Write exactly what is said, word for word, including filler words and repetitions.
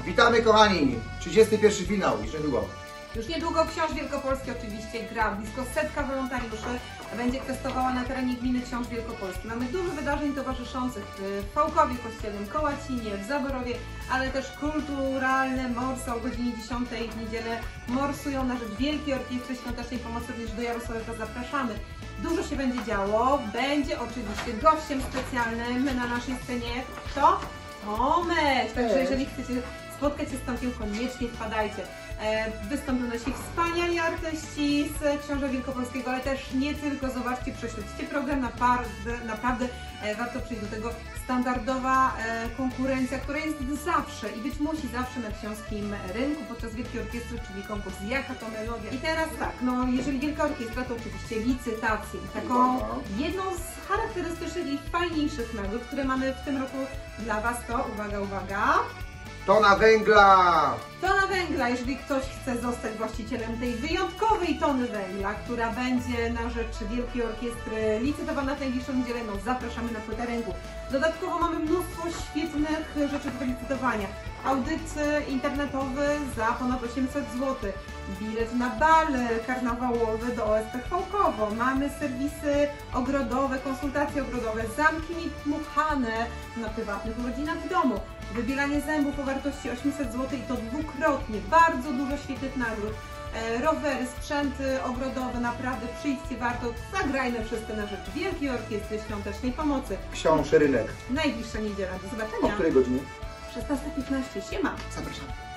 Witamy kochani! trzydziesty pierwszy finał, już niedługo. Już niedługo Książ Wielkopolski oczywiście gra. Blisko setka wolontariuszy będzie kwestowała na terenie gminy Książ Wielkopolski. Mamy dużo wydarzeń towarzyszących w Fałkowie Kościelnym, Kołacinie, w Zaborowie, ale też kulturalne morsy o godzinie dziesiątej w niedzielę morsują na rzecz Wielkiej Orkiestry Świątecznej Pomocy. Również do Jarosławia zapraszamy. Dużo się będzie działo. Będzie oczywiście gościem specjalnym na naszej scenie. Kto? Tomek! Także jeżeli chcecie spotkać się z Tomkiem, koniecznie wpadajcie. Wystąpią nasi wspaniali artyści z Książa Wielkopolskiego, ale też nie tylko. Zobaczcie, prześledźcie program, naprawdę, naprawdę warto przyjść do tego. Standardowa konkurencja, która jest zawsze i być musi zawsze na książskim rynku podczas Wielkiej Orkiestry, czyli konkurs Jaka to melodia. I teraz tak, no jeżeli Wielka Orkiestra, to oczywiście licytacje. Taką jedną z charakterystycznych i fajniejszych nagród, które mamy w tym roku dla Was, to uwaga, uwaga, Tona węgla! Tona węgla, jeżeli ktoś chce zostać właścicielem tej wyjątkowej tony węgla, która będzie na rzecz Wielkiej Orkiestry licytowana w najbliższą niedzielę, no zapraszamy na płytę ręku. Dodatkowo mamy mnóstwo świetnych rzeczy do licytowania. Audyt internetowy za ponad osiemset złotych, bilet na bal karnawałowy do O S P Fałkowo, mamy serwisy ogrodowe, konsultacje ogrodowe, zamki dmuchane na prywatnych urodzinach w domu, wybielanie zębów o wartości osiemset złotych i to dwukrotnie, bardzo dużo świetnych nagród, e, rowery, sprzęty ogrodowe, naprawdę przyjdźcie, warto, zagrajmy wszyscy na rzecz Wielkiej Orkiestry Świątecznej Pomocy. Książ Rynek. Najbliższa niedziela, do O zobaczenia. której godzinie? szesnasta piętnaście, siema. Zapraszamy.